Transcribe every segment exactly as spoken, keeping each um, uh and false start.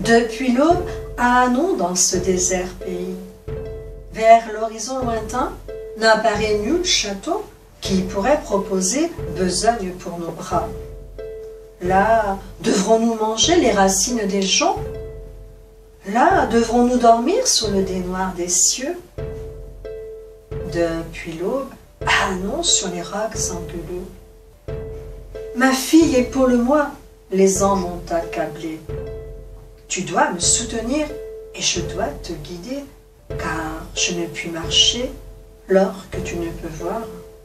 Depuis l'aube, allons dans ce désert pays. Vers l'horizon lointain, n'apparaît nul château qui pourrait proposer besogne pour nos bras. Là, devrons-nous manger les racines des joncs? Là, devrons-nous dormir sous le dénoir des cieux? Depuis l'aube, allons sur les rocs anguleux. Ma fille, épaule-moi, les ans m'ont accablée. Tu dois me soutenir et je dois te guider, car je ne puis marcher lors que tu ne peux voir.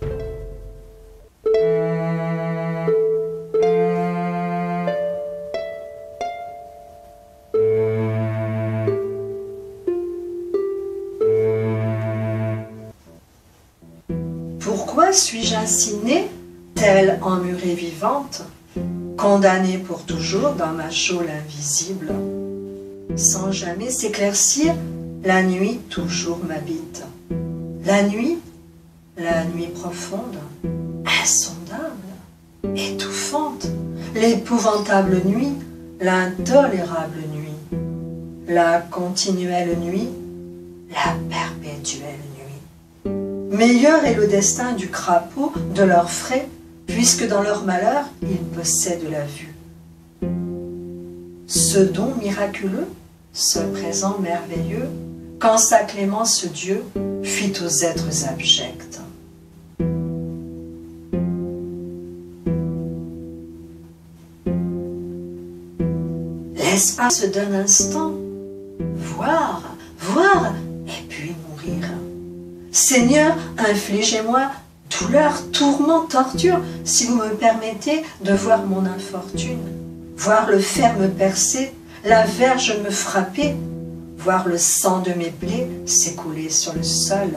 Pourquoi suis-je ainsi née, telle emmurée vivante, condamnée pour toujours dans ma geôle invisible? Sans jamais s'éclaircir, la nuit toujours m'habite. La nuit, la nuit profonde, insondable, étouffante, l'épouvantable nuit, l'intolérable nuit, la continuelle nuit, la perpétuelle nuit. Meilleur est le destin du crapaud de leurs frais, puisque dans leur malheur, ils possèdent la vue. Ce don miraculeux, ce présent merveilleux, quand sa clémence Dieu fit aux êtres abjects. L'espace d'un instant, voir, voir, et puis mourir. Seigneur, infligez-moi douleur, tourment, torture, si vous me permettez de voir mon infortune, voir le fer me percer, la verge me frapper, voir le sang de mes plaies s'écouler sur le sol.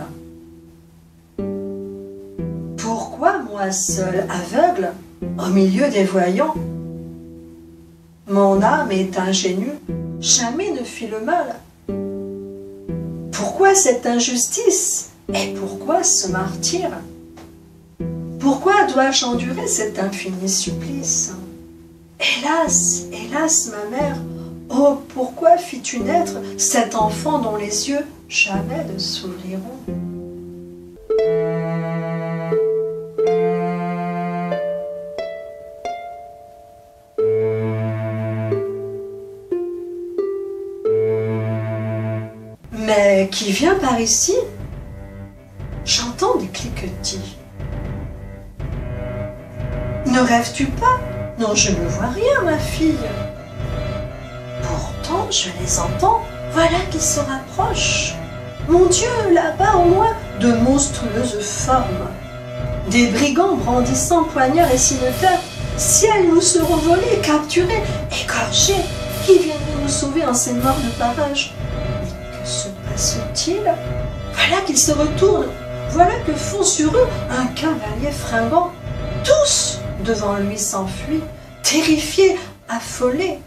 Pourquoi moi seul, aveugle, au milieu des voyants? Mon âme est ingénue, jamais ne fit le mal. Pourquoi cette injustice et pourquoi ce martyre? Pourquoi dois-je endurer cet infini supplice? Hélas, hélas, ma mère, oh, pourquoi fis-tu naître cet enfant dont les yeux jamais ne s'ouvriront? Mais qui vient par ici? J'entends des cliquetis. Ne rêves-tu pas? Non, je ne vois rien, ma fille. Pourtant, je les entends, voilà qu'ils se rapprochent. Mon Dieu, là-bas au loin, de monstrueuses formes. Des brigands brandissant poignards et cimetères, si elles nous seront volées, capturées, égorgées, qui viendrait nous sauver en ces morts de parages? Mais que se passe-t-il? Voilà qu'ils se retournent, voilà que fond sur eux un cavalier fringant. Tous devant lui s'enfuient, terrifiés, affolés.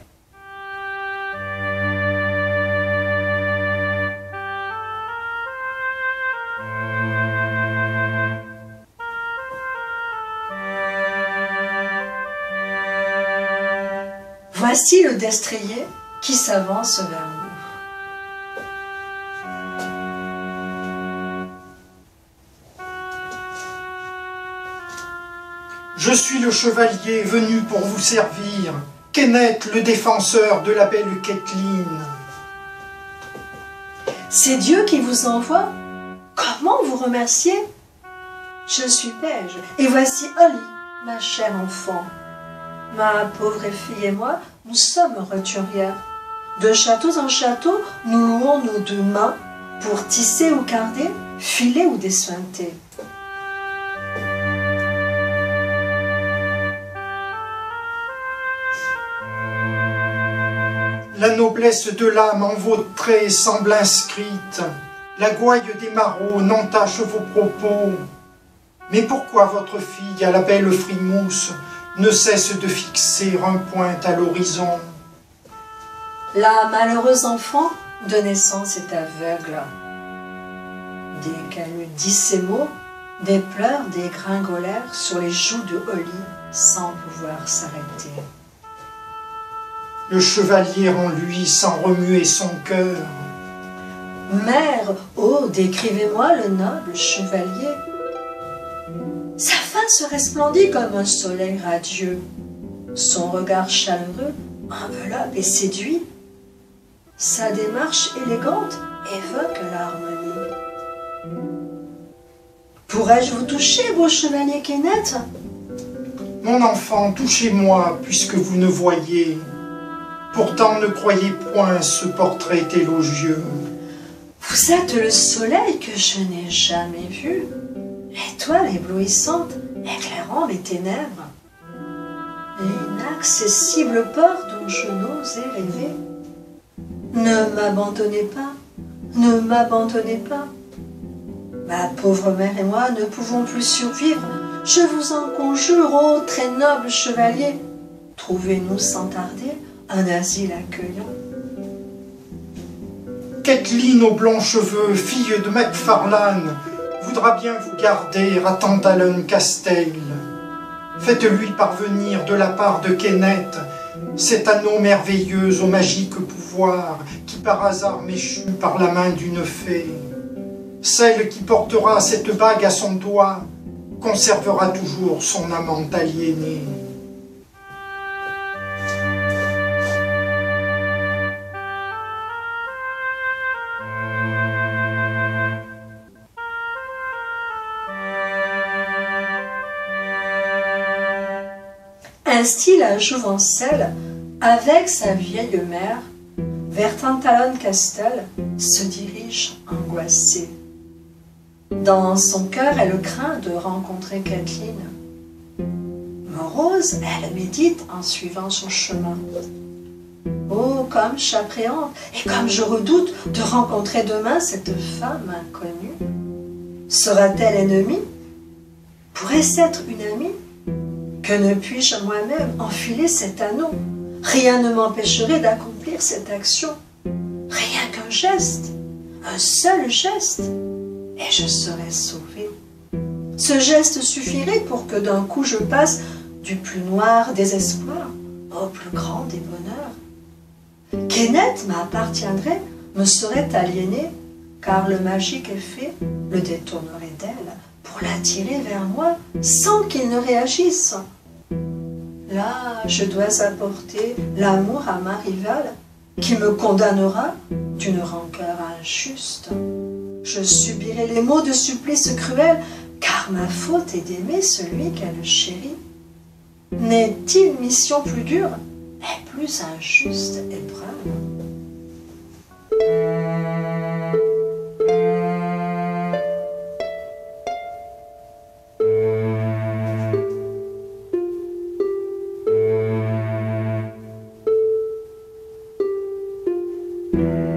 Voici le destrier qui s'avance vers nous. Je suis le chevalier venu pour vous servir, Kenneth, le défenseur de la belle Kathleen. C'est Dieu qui vous envoie? Comment vous remercier? Je suis Paige, et voici Holly, ma chère enfant. Ma pauvre fille et moi, nous sommes roturières. De châteaux en château, nous louons nos deux mains pour tisser ou carder, filer ou dessuinter. La noblesse de l'âme en vos traits semble inscrite. La gouaille des marauds n'entache vos propos. Mais pourquoi votre fille, à la belle frimousse, ne cesse de fixer un point à l'horizon? La malheureuse enfant de naissance est aveugle. Dès qu'elle eut dit ces mots, des pleurs dégringolèrent sur les joues de Holly sans pouvoir s'arrêter. le chevalier en lui sans remuer son cœur. Mère, oh, décrivez-moi le noble chevalier. Sa face resplendit comme un soleil radieux. Son regard chaleureux enveloppe et séduit. Sa démarche élégante évoque l'harmonie. Pourrais-je vous toucher, beau chevalier Kenneth? Mon enfant, touchez-moi, puisque vous ne voyez. Pourtant, ne croyez point ce portrait élogieux. Vous êtes le soleil que je n'ai jamais vu, l'étoile éblouissante éclairant les ténèbres, l'inaccessible port dont je n'osais rêver. Ne m'abandonnez pas, ne m'abandonnez pas. Ma pauvre mère et moi ne pouvons plus survivre. Je vous en conjure, ô très noble chevalier, trouvez-nous sans tarder un asile accueillant. Kathleen aux blonds cheveux, fille de Macfarlane, voudra bien vous garder à Tantallon Castle. Faites-lui parvenir de la part de Kenneth cet anneau merveilleux au magique pouvoir qui par hasard m'échut par la main d'une fée. Celle qui portera cette bague à son doigt conservera toujours son amant aliéné. Ainsi la jouvencelle, avec sa vieille mère, vers Tantallon Castle, se dirige angoissée. Dans son cœur, elle craint de rencontrer Kathleen. Morose, elle médite en suivant son chemin. Oh, comme j'appréhende et comme je redoute de rencontrer demain cette femme inconnue. Sera-t-elle ennemie? Pourrait-ce être une amie? Que ne puis-je moi-même enfiler cet anneau? Rien ne m'empêcherait d'accomplir cette action. Rien qu'un geste, un seul geste, et je serais sauvée. Ce geste suffirait pour que d'un coup je passe du plus noir désespoir au plus grand des bonheurs. Kenneth m'appartiendrait, me serait aliéné, car le magique effet le détournerait d'elle pour l'attirer vers moi sans qu'il ne réagisse. Là, je dois apporter l'amour à ma rivale qui me condamnera d'une rancœur injuste. Je subirai les maux de supplice cruel, car ma faute est d'aimer celui qu'elle chérit. N'est-il mission plus dure et plus injuste épreuve? Thank you.